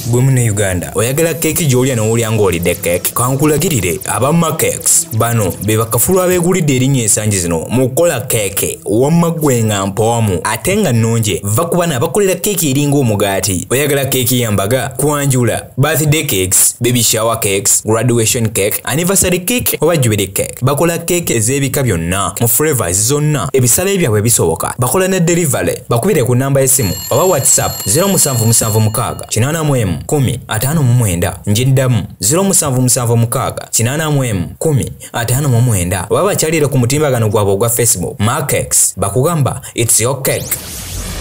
gwe mune Uganda oyagala keeki gy'olya n'olya ng'olidde keeki kankulagirire aba Cakes bano be bakafulu abeegulidde erinnya ensangi zino mu kukola keeki wamma ggwe nga mpoomu ate nga nnungi va ku bano abakolera keeki eringa omugaati. Oyagala keeki ya mbaga, kwanjula, birthday cakes, baby shower cakes, graduation cake, anniversary cake oba jubilee cake. Bakola keeki ez'ebika byonna mu flavors zonna ebisale byabwe bisoboka. Bakola ne delivery. Bakubire ku namba y'essimu oba WhatsApp 07761059 njiddamu 07761059 oba bakyalire ku mutimbagano gwabwe ogwa Facebook Cakes bakugamba it's your cake.